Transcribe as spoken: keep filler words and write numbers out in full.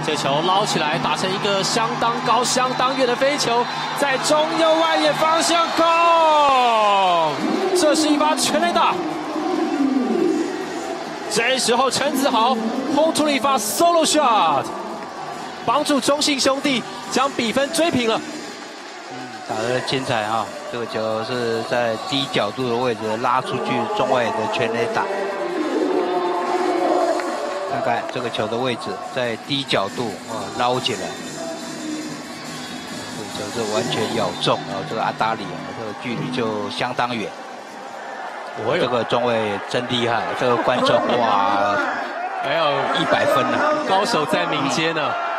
这球捞起来，打成一个相当高、相当远的飞球，在中右外野方向攻，这是一发全垒打。这时候陈子豪轰出了一发 solo shot， 帮助中信兄弟将比分追平了。 打得精彩啊！这个球是在低角度的位置拉出去中外的全垒打。看看这个球的位置，在低角度啊捞起来，这个球是完全咬中，然后这个阿达里啊，这个距离就相当远。这个中卫真厉害，这个观众哇， 还有一百分了， 高手在民间呢、啊。